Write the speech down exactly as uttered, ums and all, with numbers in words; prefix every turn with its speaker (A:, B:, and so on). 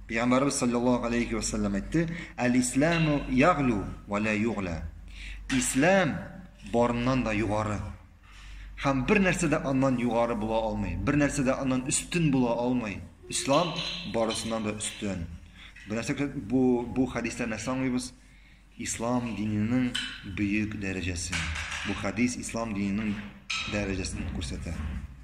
A: Peygamberimiz sallallahu aleyhi ve sellem aytdi: "El-İslamu yaglu ve la yughla." İslam borundan da yuqori. Ham bir narsada ondan yuqori bo'la olmaydi. Bir narsada ondan ustun bo'la olmaydi. İslam borisidan da ustun. Bu narsa bu bu hadislar narsa anlaymiz. İslam dininin büyük derecesi. Bu hadis İslam dininin derecesini ko'rsatadi.